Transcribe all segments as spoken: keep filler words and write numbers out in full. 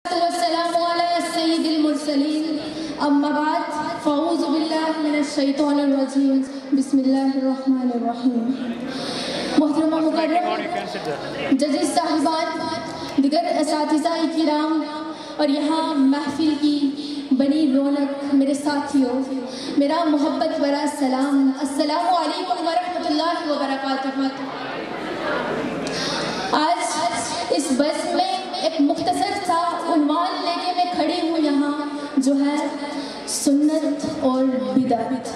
والسلام على سید المرسلین اما بعد فاعوذ باللہ من الشیطان الرجیم بسم اللہ الرحمن الرحیم. محترم و مکرم ججز صاحبان، دیگر اساتذہ کرام اور یہاں محفل کی بنی رونق میرے ساتھیوں، میرا محبت برا سلام، السلام علیکم ورحمۃ اللہ وبرکاتہ. آج اس بس میں ایک مختصر سا عنوان لے کے میں کھڑی ہوں یہاں، جو ہے سنت اور بدعت.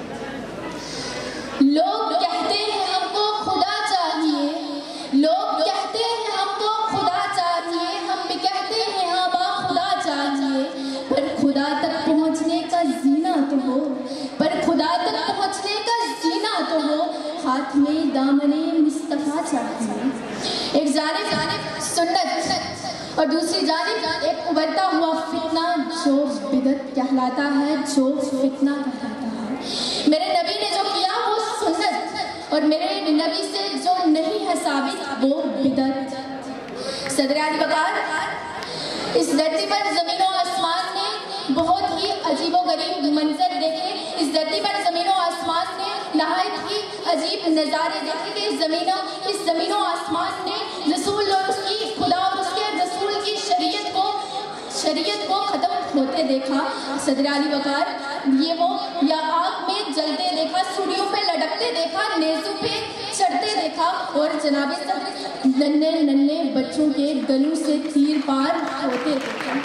لوگ کہتے ہیں ہم کو خدا چاہیے، لوگ کہتے ہیں ہم کو خدا چاہیے، ہم بھی کہتے ہیں ہاں با خدا چاہیے، پر خدا تک پہنچنے کا زینہ تو ہو، پر خدا تک پہنچنے کا زینہ تو ہو، ہاتھ میں دامن مصطفیٰ چاہیے. ایک جانب جانب سنت اور دوسری جانب ایک ابھرتا ہوا فتنہ جو بدعت کہلاتا ہے، جو فتنہ کہلاتا ہے. میرے نبی نے جو کیا وہ سنت، اور میرے نبی سے جو نہیں ہے ثابت وہ بدعت. صدر علی وقار، اس دھرتی پر زمین و آسمان نے بہت ہی عجیب و غریب منظر دیکھے. اس دھرتی پر زمین و آسمان نے نہایت ہی عجیب نظارے دیکھے کہ اس زمین اس زمین و آسمان نے رسول اور اس کی خدا اور اس کے رسول کی شریعت کو شریعت کو ختم ہوتے دیکھا. صدر علی وقار، یہ وہ یا آگ میں جلتے دیکھا، سوڑیوں پہ لڑکتے دیکھا، نیزوں پہ چڑھتے دیکھا، اور جناب سب ننھے ننھے بچوں کے گلوں سے تیر پار ہوتے دیکھا.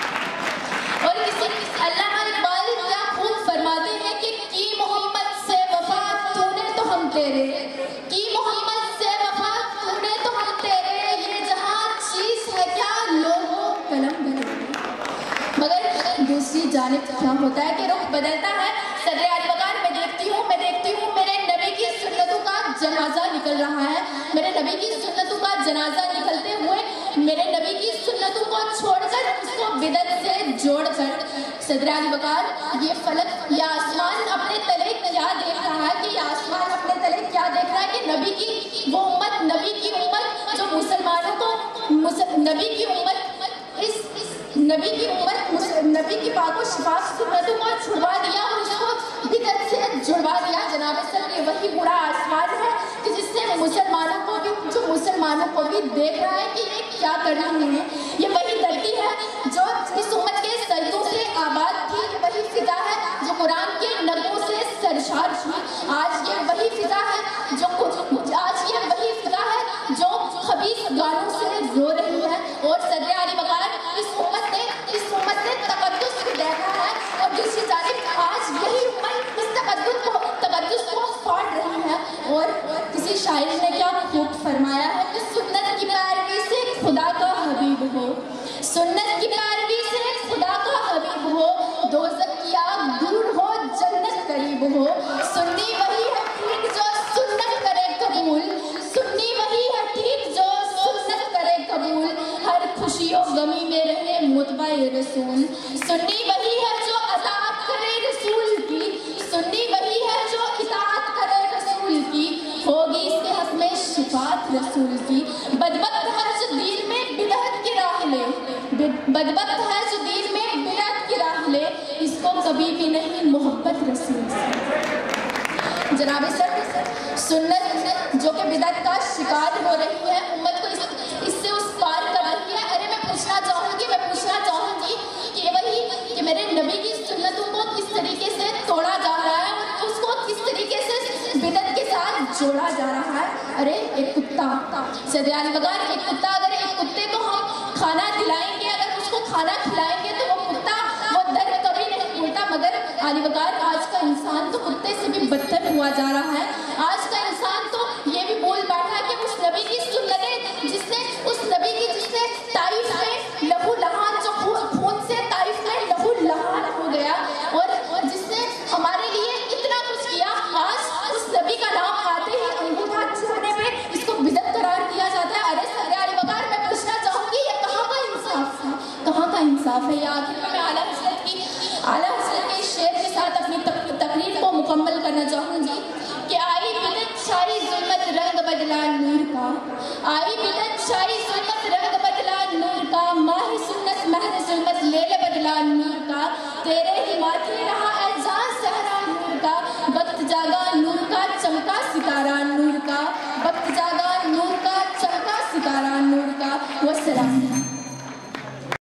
اور کسی علامہ اقبال کیا خوب فرماتے ہیں کہ کی محمد سے وفا تو نے تو ہم تیرے، کی محمد سے وفا تو نے تو ہم تیرے، یہ جہاں چیز ہے کیا لوگوں قلم بھرے. مگر دوسری جانب کیا ہوتا ہے کہ رخ بدلتا ہے. صدر علی وقار، میں دیکھتی ہوں میں دیکھتی ہوں میرے نبی کی سنتوں کا جنازہ نکل رہا ہے. میرے نبی کی سنتوں کا جنازہ نکلتے ہوئے میرے نبی کی سنتوں کو چھوڑ کر اس کو بدعت سے جوڑ کر. صدر علی وقار، یہ فلک یا آسمان اپنے تلے کیا دیکھ رہا ہے کہ یہ آسمان اپنے تلے کیا دیکھ رہا ہے کہ نبی کی وہ امت، نبی کی امت جو مسلمانوں کو نبی کی امت اس نبی کی امت نبی کی پاک و شفاف سنتوں کو چھڑوا دیا اور اس کو بدعت سے جڑوا دیا. جناب سر، یہ وہی بڑا آسمان ہے کہ جس سے مسلمانوں کو بھی جو مسلمانوں کو بھی دیکھ رہا ہے کہ یہ کیا کر رہے ہیں. یہ وہی دھرتی ہے جو اس امت کے سجدوں سے آباد تھی، وہی فضا ہے جو قرآن کے نغموں سے سرشار تھی. آج یہ وہی فضا ہے جو آج یہ وہی فضا ہے جو خبیث گانوں سے رو رہی ہے. اور صدر علی وقار، اس امت نے اس امت نے تقدس کو دیکھا ہے، اور دوسری جانب آج یہی امت اس تقدس کو تقدس کو پھاڑ رہی ہے. اور کسی شاعر نے کیا خوب فرمایا ہے کہ سنت کی پیروی سے خدا کا حبیب ہو، سنت کی پیروی سے خدا کا حبیب ہو، دوزخ کی آگ دور ہو جنت قریب ہو. سنی وہی ہے ٹھیک جو سنت کرے قبول، سنی وہی ہے ٹھیک جو سنت کرے قبول، ہر خوشی و غمی میں رہے متبع رسول. سنی وہی ہے جو اطاعت کرے رسول کی، سنی وہی ہے جو اطاعت کرے رسول کی، ہوگی اس کے حق میں شفاعت رسول کی. بدبخت ہے جو دین میں بدعت کی راہ لے، بدبخت ہے جو دین میں بدعت کی راہ لے، اس کو کبھی بھی نہیں محبت رسول سے. جناب سر، سنت جو کہ بدعت کا شکار ہو رہی ہے، امت کو اس سے اس پار کر رہی ہے. ارے میں پوچھنا چاہوں گی میں پوچھنا چاہوں گی کہ وہی کہ میرے نبی کی سنتوں کو کس طریقے سے توڑا جا رہا ہے اور اس کو کس طریقے سے بدعت کے ساتھ جوڑا جا رہا ہے. ارے ایک کتا، صدر علی وقار، ایک کتا اگر ایک کتے کو ہم کھانا کھلائیں گے، اگر اس کو کھانا کھلائیں گے تو وہ کتا وہ درد کبھی نہیں بھولتا. مگر علی وقار، آج کا انسان تو کتے سے بھی بدتر ہوا جا رہا ہے. آج کا انسان تو یہ بھی بول بیٹھا کہ اس نبی کی سنتیں جس نے اس نبی کی جس نے طائف میں لہو لہان جو خون سے طائف میں لہو لہان ہو گیا اور جس نے ہمارے لیے اتنا کچھ کیا، آج اس نبی کا نام آتے ہی انگوٹھا چھوڑنے پہ اس کو بدعت قرار دیا جاتا ہے. ارے صدر علی وقار، میں پوچھنا چاہوں گی یہ کہاں کا انصاف ہے، کہاں کا انصاف ہے. یہ آخر میں اعلیٰ حضرت کی اعلیٰ حضرت کے شعر کے ساتھ اپنی تقریر کو مکمل کرنا چاہوں گی کہ آئی بدعت شاہی ظلمت رنگ بدلا نور کا، آئی بدعت شاہی ظلمت رنگ بدلا نور کا، ماہ سنت تیرے